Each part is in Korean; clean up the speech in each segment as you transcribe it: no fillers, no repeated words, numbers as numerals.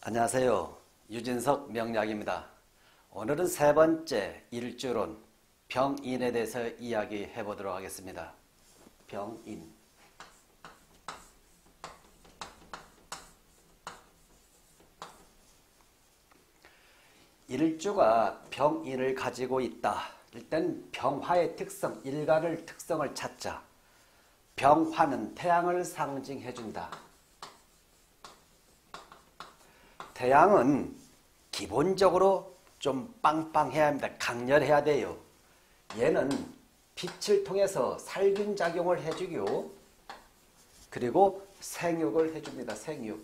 안녕하세요. 유진석 명약입니다. 오늘은 세 번째 일주론 병인에 대해서 이야기해 보도록 하겠습니다. 병인. 일주가 병인을 가지고 있다. 일단 병화의 특성, 일간을 특성을 찾자. 병화는 태양을 상징해 준다. 태양은 기본적으로 좀 빵빵해야 합니다. 강렬해야 돼요. 얘는 빛을 통해서 살균작용을 해주고 그리고 생육을 해줍니다. 생육.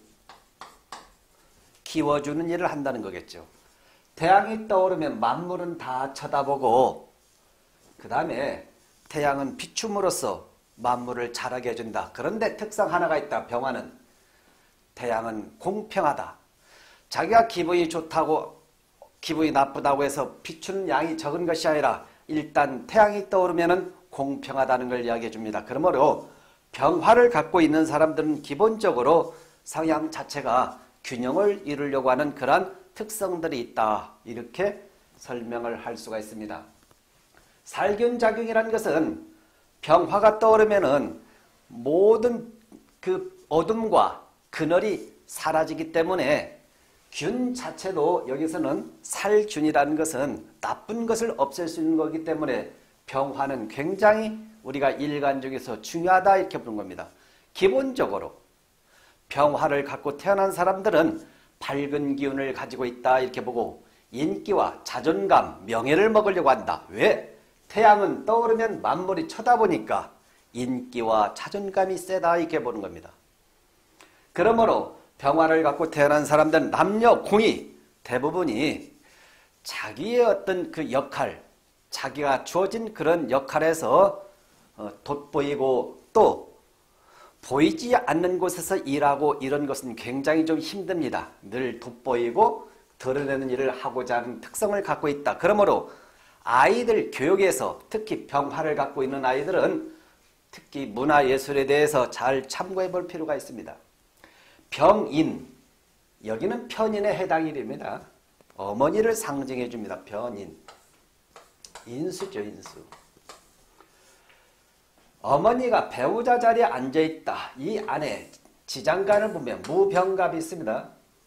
키워주는 일을 한다는 거겠죠. 태양이 떠오르면 만물은 다 쳐다보고 그 다음에 태양은 비춤으로써 만물을 자라게 해준다. 그런데 특성 하나가 있다. 병화는. 태양은 공평하다. 자기가 기분이 좋다고 기분이 나쁘다고 해서 비추는 양이 적은 것이 아니라 일단 태양이 떠오르면 공평하다는 걸 이야기해 줍니다. 그러므로 병화를 갖고 있는 사람들은 기본적으로 성향 자체가 균형을 이루려고 하는 그러한 특성들이 있다. 이렇게 설명을 할 수가 있습니다. 살균작용이라는 것은 병화가 떠오르면 모든 그 어둠과 그늘이 사라지기 때문에 균 자체도 여기서는 살균이라는 것은 나쁜 것을 없앨 수 있는 거기 때문에 병화는 굉장히 우리가 일간 중에서 중요하다 이렇게 보는 겁니다. 기본적으로 병화를 갖고 태어난 사람들은 밝은 기운을 가지고 있다 이렇게 보고 인기와 자존감, 명예를 먹으려고 한다. 왜? 태양은 떠오르면 만물이 쳐다보니까 인기와 자존감이 세다 이렇게 보는 겁니다. 그러므로 병화를 갖고 태어난 사람들은 남녀 공이 대부분이 자기의 어떤 그 역할, 자기가 주어진 그런 역할에서 돋보이고 또 보이지 않는 곳에서 일하고 이런 것은 굉장히 좀 힘듭니다. 늘 돋보이고 드러내는 일을 하고자 하는 특성을 갖고 있다. 그러므로 아이들 교육에서 특히 병화를 갖고 있는 아이들은 특히 문화예술에 대해서 잘 참고해 볼 필요가 있습니다. 병인, 여기는 편인에 해당이 됩니다. 어머니를 상징해 줍니다. 편인. 인수죠, 인수. 어머니가 배우자 자리에 앉아있다. 이 안에 지장간을 보면 무병갑이 있습니다.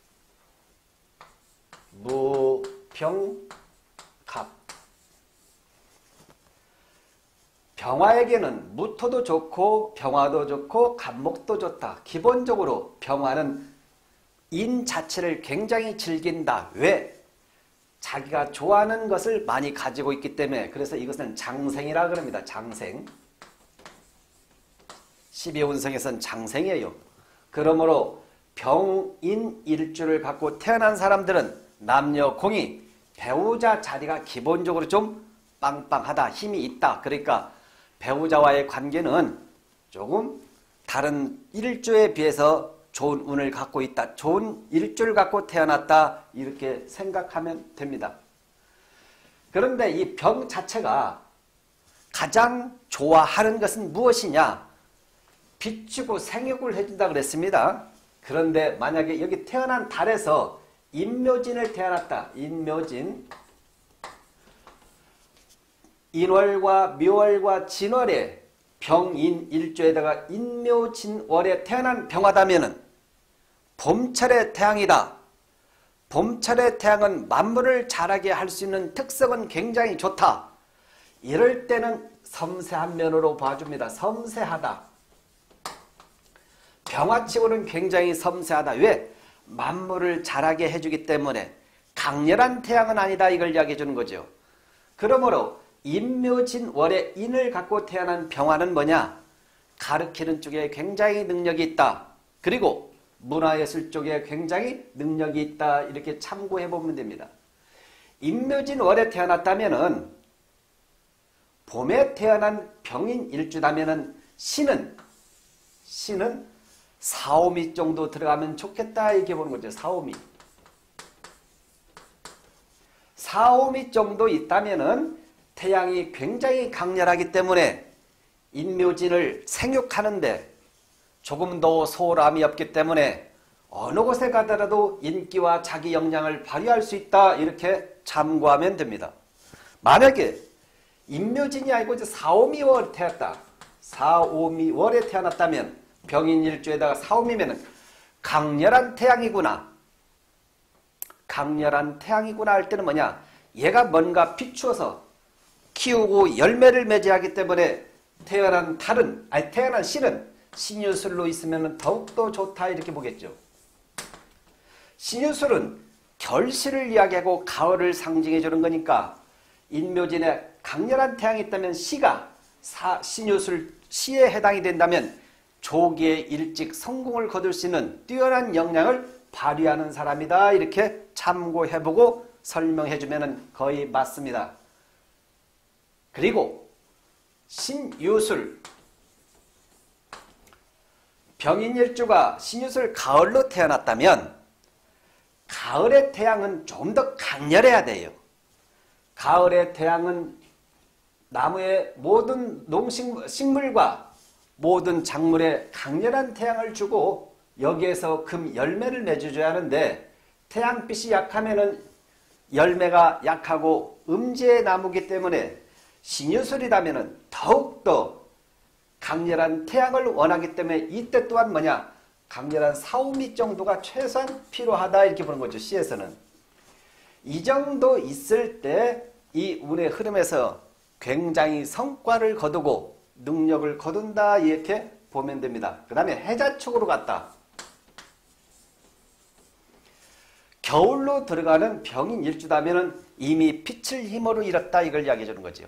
무병갑. 병화에게는 무토도 좋고 병화도 좋고 갑목도 좋다. 기본적으로 병화는 인 자체를 굉장히 즐긴다. 왜? 자기가 좋아하는 것을 많이 가지고 있기 때문에. 그래서 이것은 장생이라 그럽니다. 장생. 12운성에서는 장생이에요. 그러므로 병인 일주를 갖고 태어난 사람들은 남녀 공이 배우자 자리가 기본적으로 좀 빵빵하다. 힘이 있다. 그러니까 배우자와의 관계는 조금 다른 일주에 비해서 좋은 운을 갖고 있다. 좋은 일주를 갖고 태어났다. 이렇게 생각하면 됩니다. 그런데 이 병 자체가 가장 좋아하는 것은 무엇이냐? 비추고 생육을 해준다 그랬습니다. 그런데 만약에 여기 태어난 달에서 인묘진을 태어났다. 인묘진. 인월과 묘월과 진월에 병인 일주에다가 인묘진월에 태어난 병화다면은 봄철의 태양이다. 봄철의 태양은 만물을 자라게 할 수 있는 특성은 굉장히 좋다. 이럴 때는 섬세한 면으로 봐줍니다. 섬세하다. 병화치고는 굉장히 섬세하다. 왜? 만물을 자라게 해주기 때문에 강렬한 태양은 아니다. 이걸 이야기해 주는 거죠. 그러므로 인묘진월의 인을 갖고 태어난 병화는 뭐냐? 가르치는 쪽에 굉장히 능력이 있다. 그리고 문화예술 쪽에 굉장히 능력이 있다. 이렇게 참고해 보면 됩니다. 인묘진월에 태어났다면은 봄에 태어난 병인 일주다면은 신은 사오미 정도 들어가면 좋겠다. 이렇게 보는 거죠. 사오미. 사오미 정도 있다면은 태양이 굉장히 강렬하기 때문에 인묘진을 생육하는데 조금 더 소홀함이 없기 때문에 어느 곳에 가더라도 인기와 자기 역량을 발휘할 수 있다. 이렇게 참고하면 됩니다. 만약에 임묘진이 아니고 이제 사오미월에 태어났다. 사오미월에 태어났다면 병인일주에다가 사오미면 강렬한 태양이구나. 강렬한 태양이구나 할 때는 뭐냐? 얘가 뭔가 비추어서 키우고 열매를 맺어야 하기 때문에 태어난 달은, 아니 태어난 신은 신유술로 있으면 더욱더 좋다 이렇게 보겠죠. 신유술은 결실을 이야기하고 가을을 상징해 주는 거니까 인묘진에 강렬한 태양이 있다면 시가 신유술 시에 해당이 된다면 조기에 일찍 성공을 거둘 수 있는 뛰어난 역량을 발휘하는 사람이다. 이렇게 참고해보고 설명해주면 거의 맞습니다. 그리고 신유술 병인일주가 신유술 가을로 태어났다면 가을의 태양은 좀 더 강렬해야 돼요. 가을의 태양은 나무의 모든 식물과 모든 작물에 강렬한 태양을 주고 여기에서 금 열매를 맺어줘야 하는데 태양빛이 약하면은 열매가 약하고 음지의 나무기 때문에 신유술이라면은 더욱더 강렬한 태양을 원하기 때문에 이때 또한 뭐냐? 강렬한 사오미 정도가 최소한 필요하다 이렇게 보는 거죠. 시에서는. 이 정도 있을 때 이 운의 흐름에서 굉장히 성과를 거두고 능력을 거둔다 이렇게 보면 됩니다. 그 다음에 해자축으로 갔다. 겨울로 들어가는 병인 일주다면 이미 빛을 힘으로 잃었다 이걸 이야기해 주는 거죠.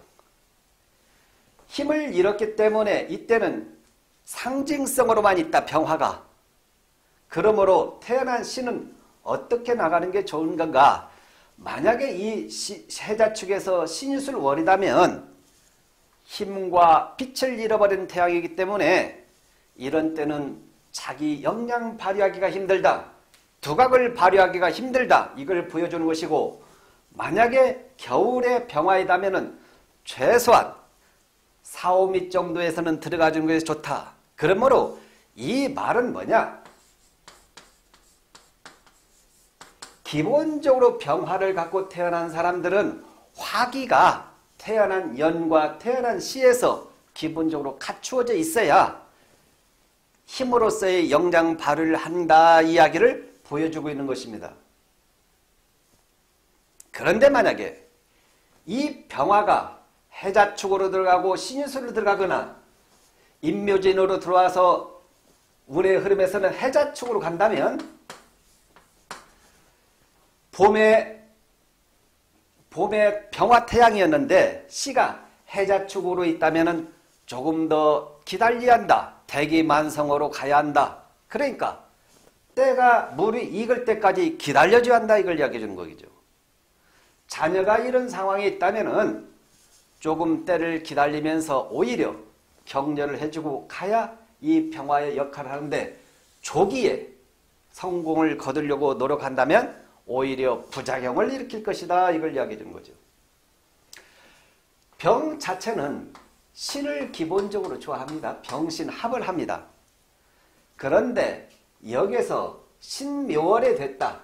힘을 잃었기 때문에 이때는 상징성으로만 있다 병화가. 그러므로 태어난 신은 어떻게 나가는 게 좋은 건가? 만약에 이 해자축에서 신유술 월이라면 힘과 빛을 잃어버린 태양이기 때문에 이런 때는 자기 역량 발휘하기가 힘들다. 두각을 발휘하기가 힘들다. 이걸 보여주는 것이고 만약에 겨울의 병화이라면 최소한 사오미 정도에서는 들어가 주는 것이 좋다. 그러므로 이 말은 뭐냐? 기본적으로 병화를 갖고 태어난 사람들은 화기가 태어난 연과 태어난 시에서 기본적으로 갖추어져 있어야 힘으로서의 역량 발휘를 한다 이야기를 보여주고 있는 것입니다. 그런데 만약에 이 병화가 해자축으로 들어가고 신유술로 들어가거나 임묘진으로 들어와서 운의 흐름에서는 해자축으로 간다면 봄에 병화 태양이었는데 시가 해자축으로 있다면 조금 더 기다려야 한다. 대기만성으로 가야 한다. 그러니까 때가 물이 익을 때까지 기다려줘야 한다. 이걸 이야기해 주는 거겠죠. 자녀가 이런 상황에 있다면 조금 때를 기다리면서 오히려 격려를 해주고 가야 이 병화의 역할을 하는데 조기에 성공을 거두려고 노력한다면 오히려 부작용을 일으킬 것이다. 이걸 이야기해 주는 거죠. 병 자체는 신을 기본적으로 좋아합니다. 병신합을 합니다. 그런데 여기서 신묘월에 됐다.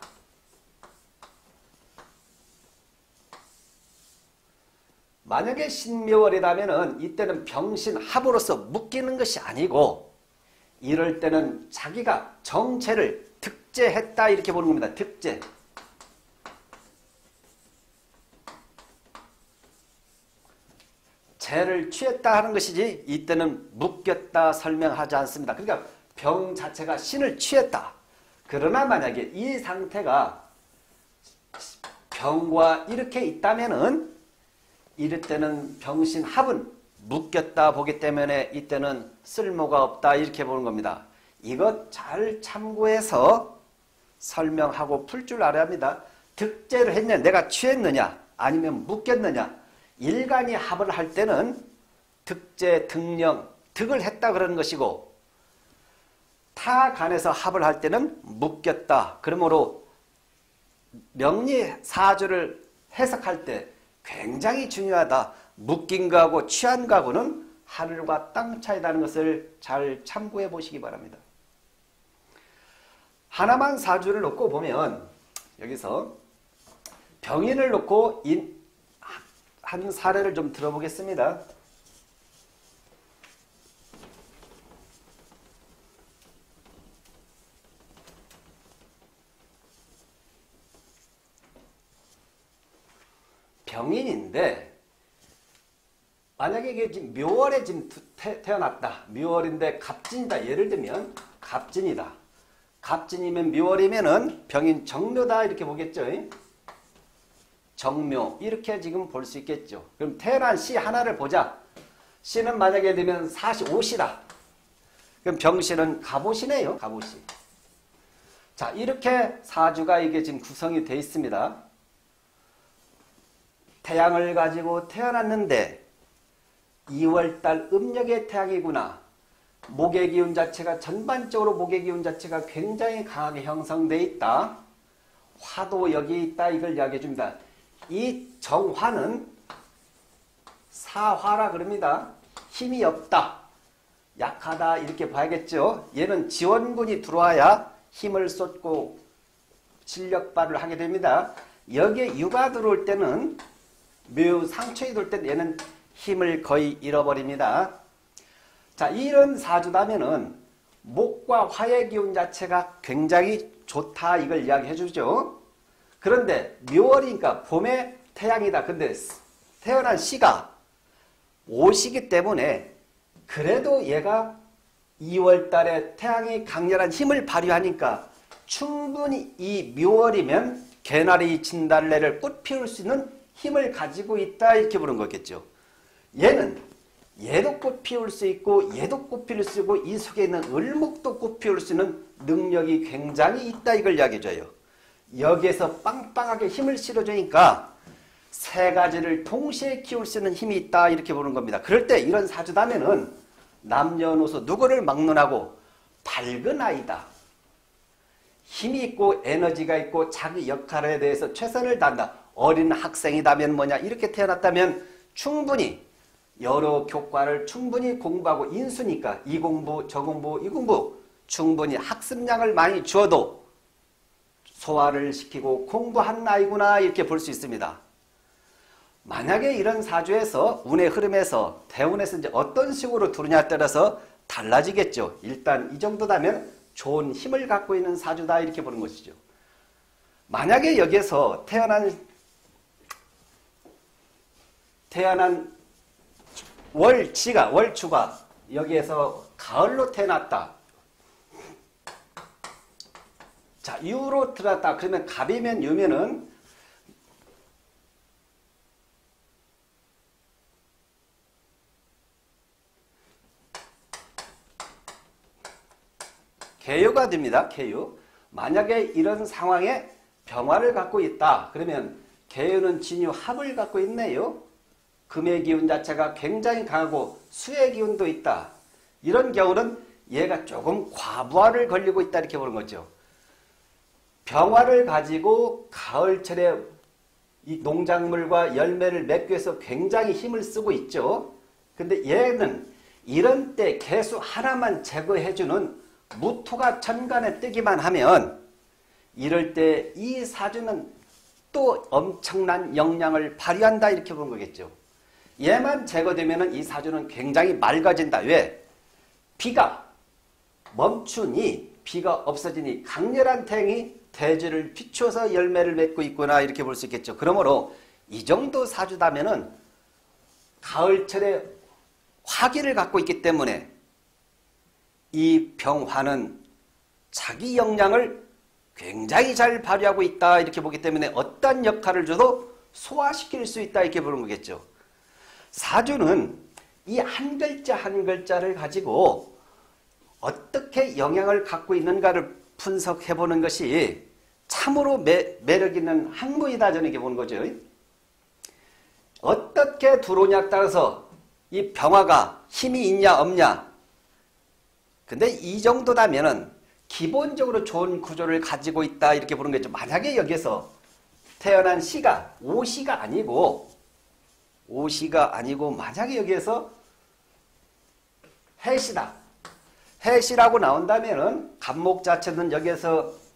만약에 신묘월이라면 이때는 병신합으로서 묶이는 것이 아니고 이럴 때는 자기가 정체를 득제했다 이렇게 보는 겁니다. 득제. 죄를 취했다 하는 것이지 이때는 묶였다 설명하지 않습니다. 그러니까 병 자체가 신을 취했다. 그러나 만약에 이 상태가 병과 이렇게 있다면은 이럴 때는 병신합은 묶였다 보기 때문에 이때는 쓸모가 없다 이렇게 보는 겁니다. 이것 잘 참고해서 설명하고 풀 줄 알아야 합니다. 득제를 했냐, 내가 취했느냐, 아니면 묶였느냐. 일간이 합을 할 때는 득제, 득령, 득을 했다 그러는 것이고 타간에서 합을 할 때는 묶였다. 그러므로 명리사주를 해석할 때 굉장히 중요하다. 묶인 거하고 취한 거하고는 하늘과 땅 차이라는 것을 잘 참고해 보시기 바랍니다. 하나만 사주를 놓고 보면 여기서 병인을 놓고 한 사례를 좀 들어보겠습니다. 병인인데 만약에 이게 지금 묘월에 지금 태어났다. 묘월인데 갑진이다. 예를 들면 갑진이다. 갑진이면 묘월이면은 병인 정묘다 이렇게 보겠죠. 정묘 이렇게 지금 볼 수 있겠죠. 그럼 태어난 시 하나를 보자. 시는 만약에 되면 45시다. 그럼 병시는 갑오시네요. 갑오시. 자, 이렇게 사주가 이게 지금 구성이 되어 있습니다. 태양을 가지고 태어났는데 2월달 음력의 태양이구나. 목의 기운 자체가 전반적으로 목의 기운 자체가 굉장히 강하게 형성되어 있다. 화도 여기 있다. 이걸 이야기해 줍니다. 이 정화는 사화라 그럽니다. 힘이 없다. 약하다 이렇게 봐야겠죠. 얘는 지원군이 들어와야 힘을 쏟고 실력 발휘를 하게 됩니다. 여기에 유가 들어올 때는 묘 상처에 들어올 때는 얘는 힘을 거의 잃어버립니다. 자, 이런 사주라면은 목과 화의 기운 자체가 굉장히 좋다 이걸 이야기해 주죠. 그런데 묘월이니까 봄의 태양이다. 근데 태어난 시가 오시기 때문에 그래도 얘가 2월 달에 태양이 강렬한 힘을 발휘하니까 충분히 이 묘월이면 개나리 진달래를 꽃 피울 수 있는 힘을 가지고 있다 이렇게 보는 거겠죠. 얘는 얘도 꽃 피울 수 있고 얘도 꽃 피울 수 있고 이 속에 있는 을목도 꽃 피울 수 있는 능력이 굉장히 있다 이걸 이야기해줘요. 여기에서 빵빵하게 힘을 실어주니까 세 가지를 동시에 키울 수 있는 힘이 있다 이렇게 보는 겁니다. 그럴 때 이런 사주다면은 남녀노소 누구를 막론하고 밝은 아이다. 힘이 있고 에너지가 있고 자기 역할에 대해서 최선을 다한다. 어린 학생이다면 뭐냐 이렇게 태어났다면 충분히 여러 교과를 충분히 공부하고 인수니까 이 공부 저 공부 이 공부 충분히 학습량을 많이 주어도 소화를 시키고 공부한 아이구나 이렇게 볼 수 있습니다. 만약에 이런 사주에서 운의 흐름에서 대운에서 이제 어떤 식으로 들어오냐에 따라서 달라지겠죠. 일단 이 정도다면 좋은 힘을 갖고 있는 사주다 이렇게 보는 것이죠. 만약에 여기에서 태어난 월추가 여기에서 가을로 태어났다. 자, 유로 들어왔다. 그러면 갑이면 유면은 개유가 됩니다. 개유. 만약에 이런 상황에 병화를 갖고 있다. 그러면 개유는 진유 합을 갖고 있네요. 금의 기운 자체가 굉장히 강하고 수의 기운도 있다. 이런 경우는 얘가 조금 과부하를 걸리고 있다 이렇게 보는 거죠. 병화를 가지고 가을철에 이 농작물과 열매를 맺기 위해서 굉장히 힘을 쓰고 있죠. 근데 얘는 이런 때 개수 하나만 제거해주는 무토가 천간에 뜨기만 하면 이럴 때 이 사주는 또 엄청난 영향을 발휘한다 이렇게 보는 거겠죠. 얘만 제거되면 이 사주는 굉장히 맑아진다. 왜? 비가 멈추니 비가 없어지니 강렬한 태양이 대지를 비추어서 열매를 맺고 있구나 이렇게 볼 수 있겠죠. 그러므로 이 정도 사주다면은 가을철에 화기를 갖고 있기 때문에 이 병화는 자기 역량을 굉장히 잘 발휘하고 있다 이렇게 보기 때문에 어떤 역할을 줘도 소화시킬 수 있다 이렇게 보는 거겠죠. 사주는 이 한 글자 한 글자를 가지고 어떻게 영향을 갖고 있는가를 분석해보는 것이 참으로 매력 있는 학문이다 저는 이렇게 보는 거죠. 어떻게 들어오냐에 따라서 이 병화가 힘이 있냐 없냐. 근데 이 정도라면은 기본적으로 좋은 구조를 가지고 있다 이렇게 보는 거죠. 만약에 여기서 태어난 시가 오시가 아니고 만약에 여기에서 해시다. 해시라고 나온다면은 간목 자체는 여기에서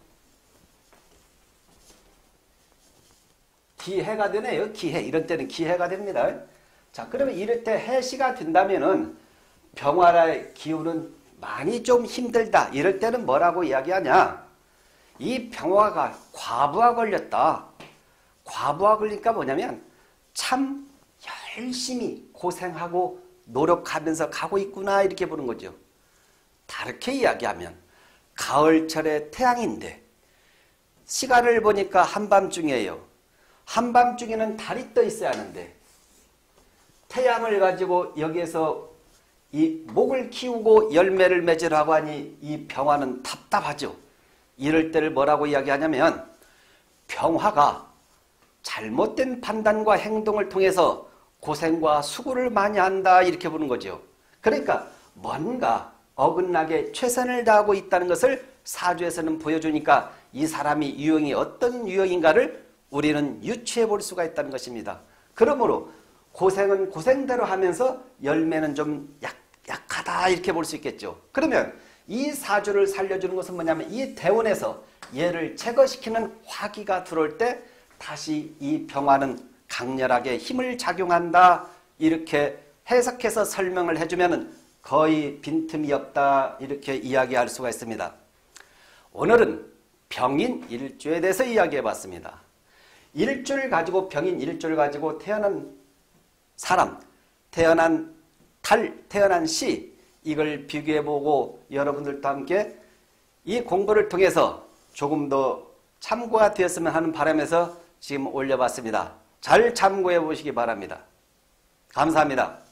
기해가 되네요. 기해. 이런 때는 기해가 됩니다. 자, 그러면 이럴 때 해시가 된다면은 병화의 기운은 많이 좀 힘들다. 이럴 때는 뭐라고 이야기하냐? 이 병화가 과부하 걸렸다. 과부하 걸리니까 뭐냐면 참 열심히 고생하고 노력하면서 가고 있구나 이렇게 보는 거죠. 다르게 이야기하면 가을철의 태양인데 시간을 보니까 한밤중이에요. 한밤중에는 달이 떠 있어야 하는데 태양을 가지고 여기에서 이 목을 키우고 열매를 맺으라고 하니 이 병화는 답답하죠. 이럴 때를 뭐라고 이야기하냐면 병화가 잘못된 판단과 행동을 통해서 고생과 수고를 많이 한다 이렇게 보는 거죠. 그러니까 뭔가 어긋나게 최선을 다하고 있다는 것을 사주에서는 보여주니까 이 사람이 유형이 어떤 유형인가를 우리는 유추해 볼 수가 있다는 것입니다. 그러므로 고생은 고생대로 하면서 열매는 좀 약하다 이렇게 볼 수 있겠죠. 그러면 이 사주를 살려주는 것은 뭐냐면 이 대운에서 얘를 제거시키는 화기가 들어올 때 다시 이 병화는 강렬하게 힘을 작용한다 이렇게 해석해서 설명을 해주면 거의 빈틈이 없다 이렇게 이야기할 수가 있습니다. 오늘은 병인 일주에 대해서 이야기해 봤습니다. 일주를 가지고 병인 일주를 가지고 태어난 사람, 태어난 달, 태어난 시 이걸 비교해보고 여러분들과 함께 이 공부를 통해서 조금 더 참고가 되었으면 하는 바람에서 지금 올려봤습니다. 잘 참고해 보시기 바랍니다. 감사합니다.